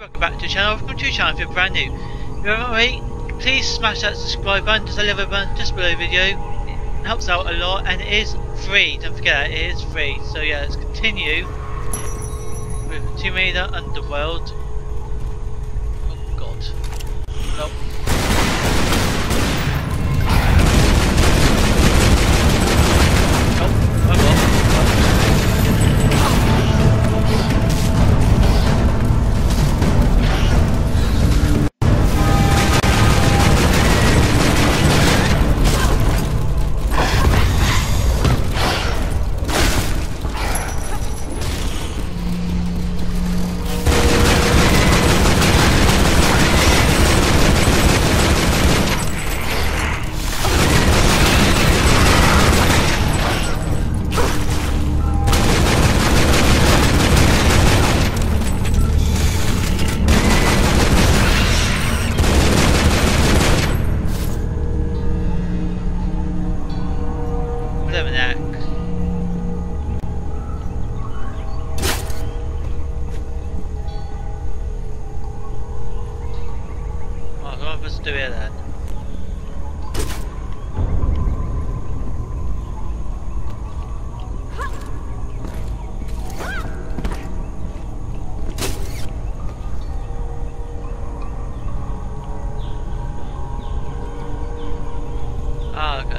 welcome back to the channel. Welcome to the channel if you're brand new. If you haven't already, please smash that subscribe button, just a little button just below the video. It helps out a lot and it is free, don't forget that, it is free. So yeah, let's continue with Tomb Raider Underworld. Oh god. Nope. Do it then. Ah, okay.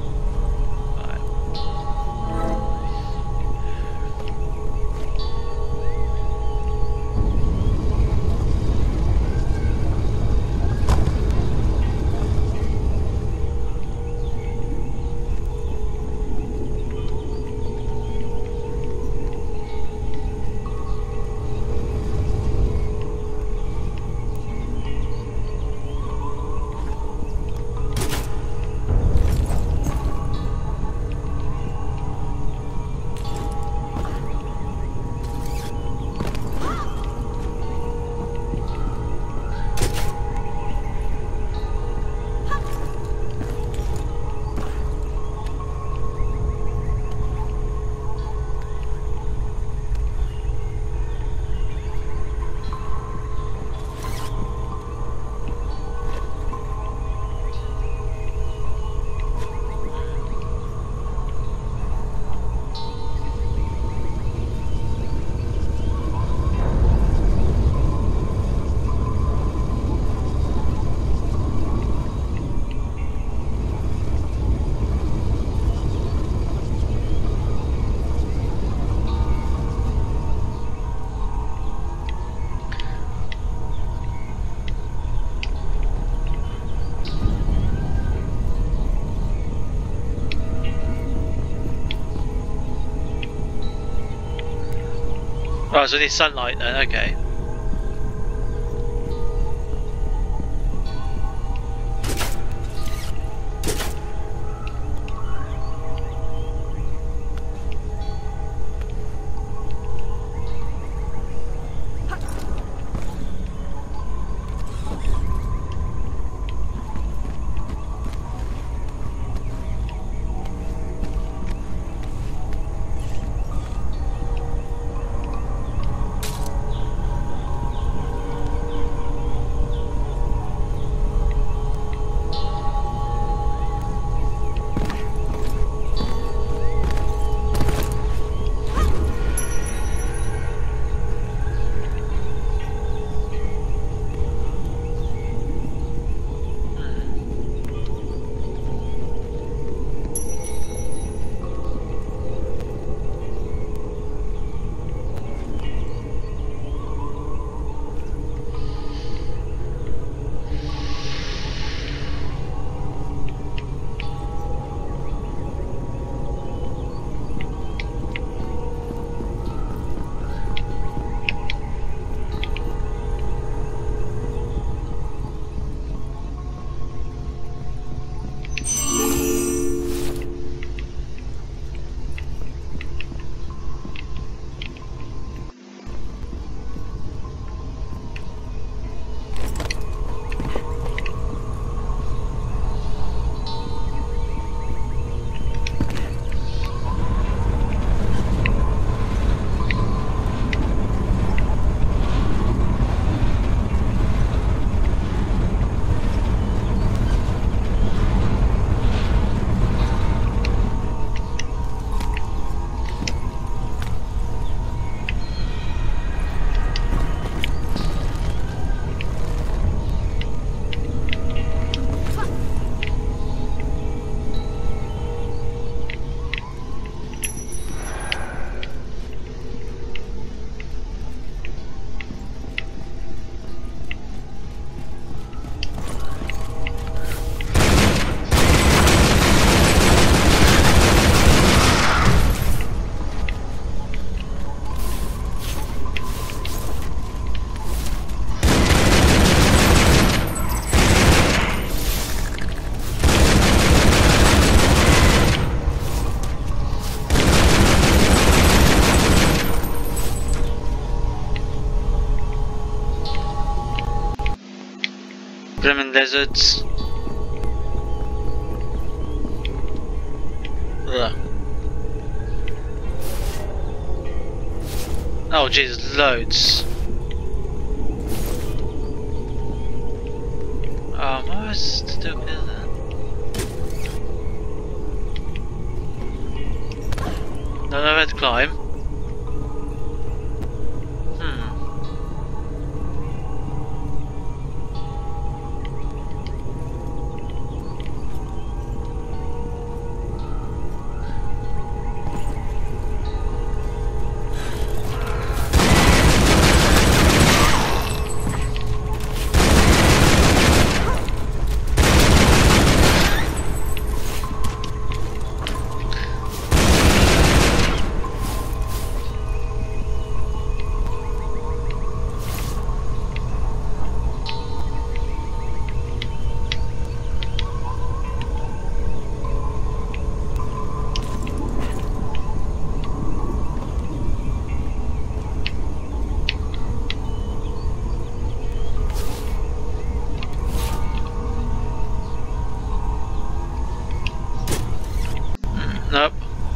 Oh, so there's sunlight then, okay. Blooming lizards. Ugh. Oh Jesus, loads. Oh, why was still good then? Nowhere to climb. Nope.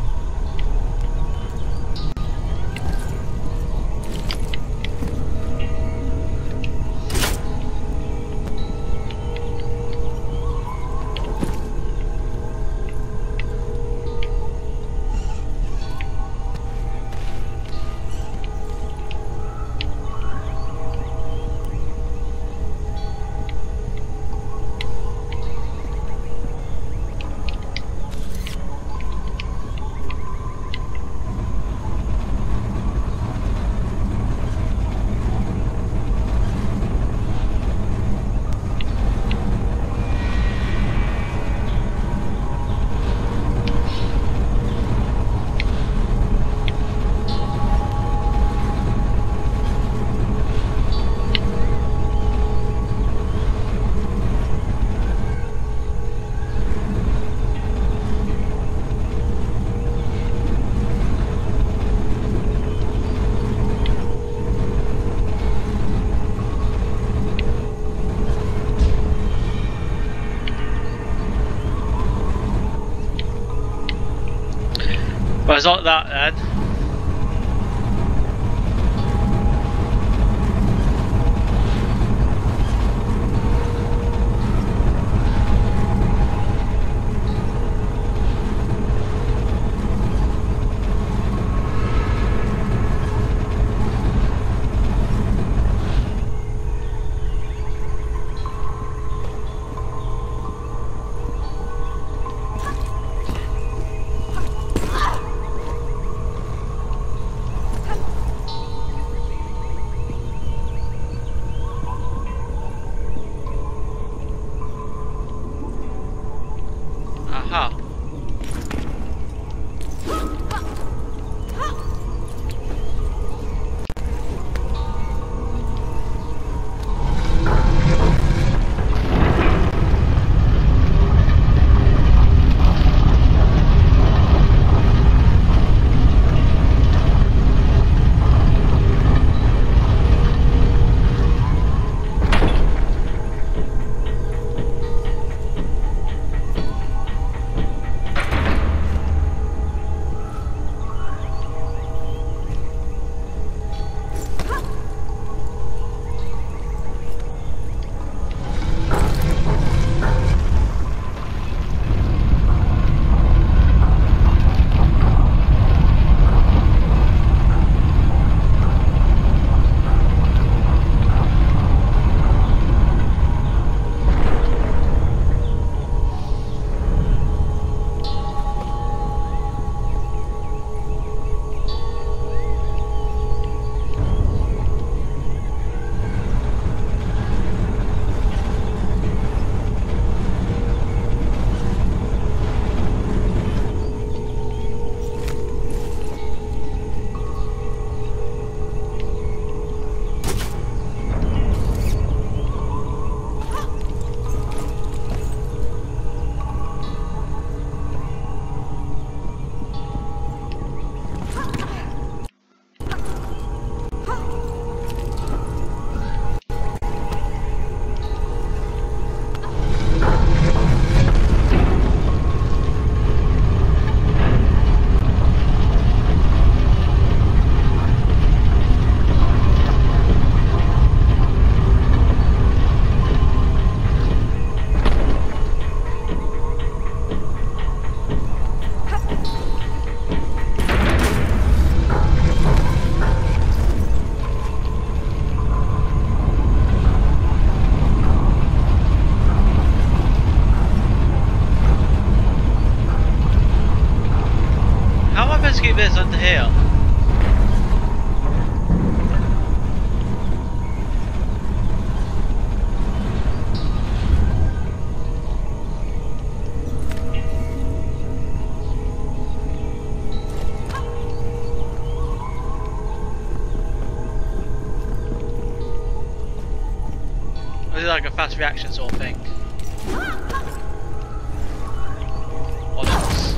But it's not that then. Or is it like a fast reaction sort of thing? Or not?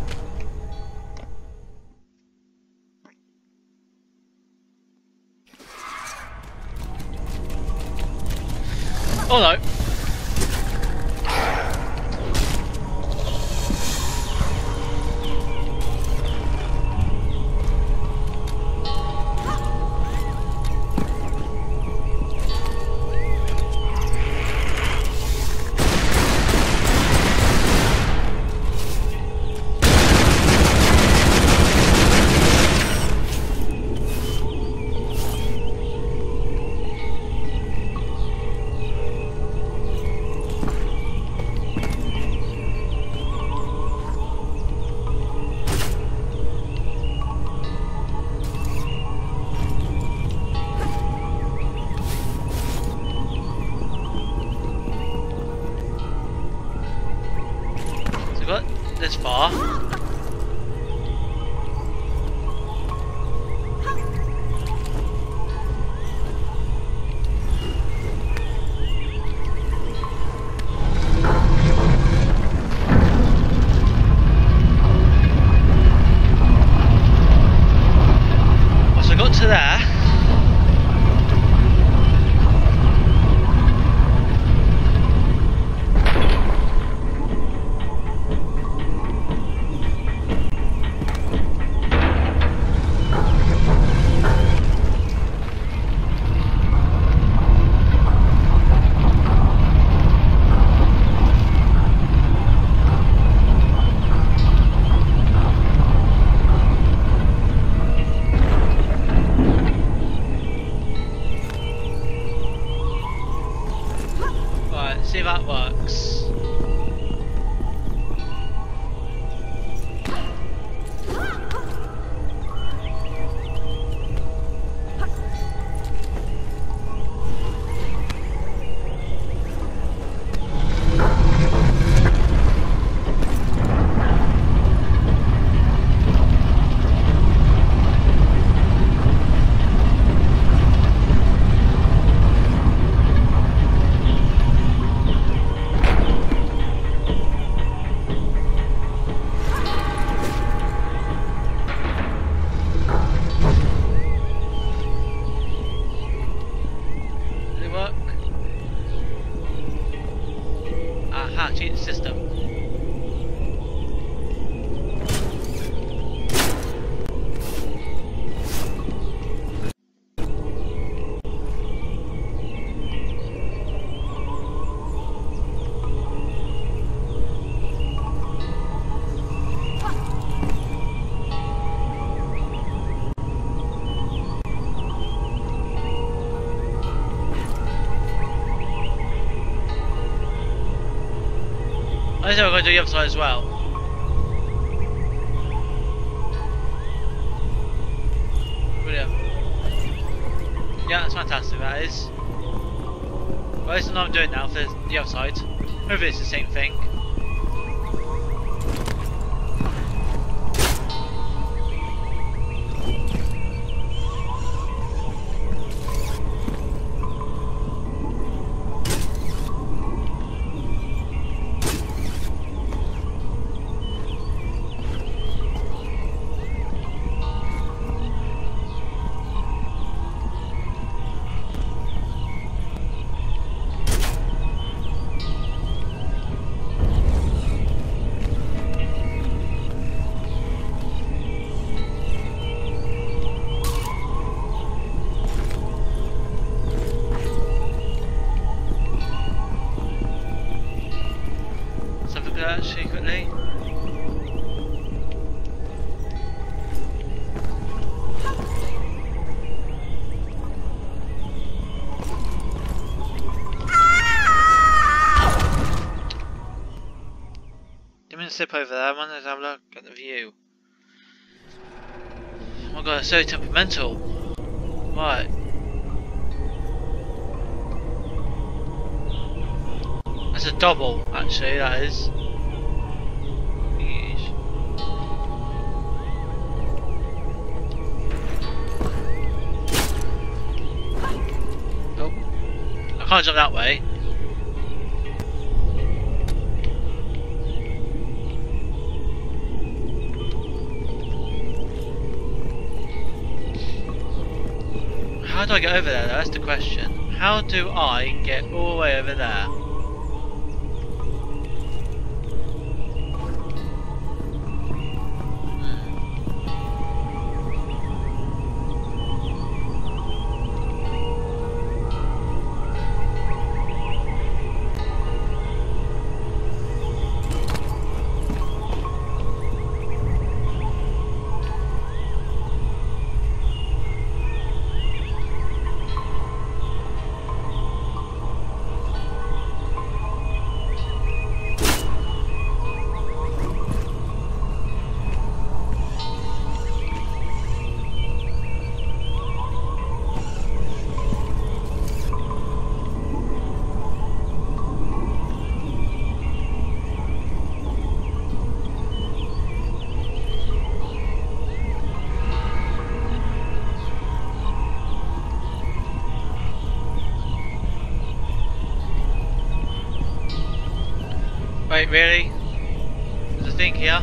Oh no! This far. Once I got to there. See if that works. Cheat the system. I think we're going to do the other side as well. Brilliant. Yeah, that's fantastic, that is. Well, this is what I'm doing now for the other side. Hopefully it's the same thing. Secretly. Give me a sip over there. I wanted to have a look at the view. Oh my god, it's so temperamental. Right. That's a double, actually, that is. Oh. I can't jump that way. How do I get over there? That's the question. How do I get all the way over there? Wait, really? There's a thing here.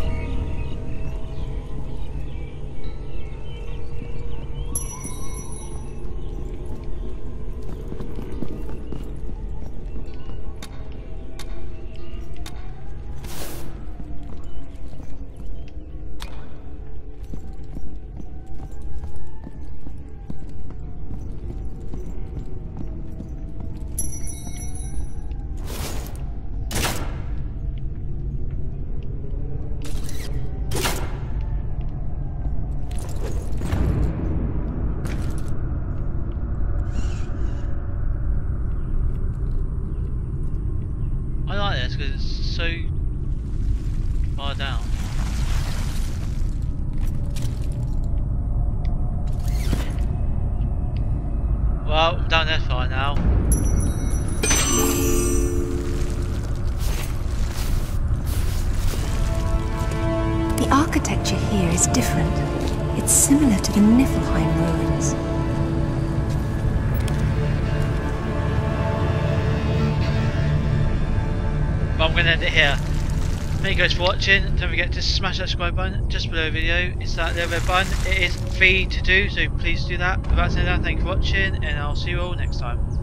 I like this because it's so far down. Well, I'm down that far now. The architecture here is different. It's similar to the Niflheim ruins. But I'm going to end it here. Thank you guys for watching. Don't forget to smash that subscribe button just below the video. It's that little red button. It is free to do, so please do that. Without saying that, thank you for watching, and I'll see you all next time.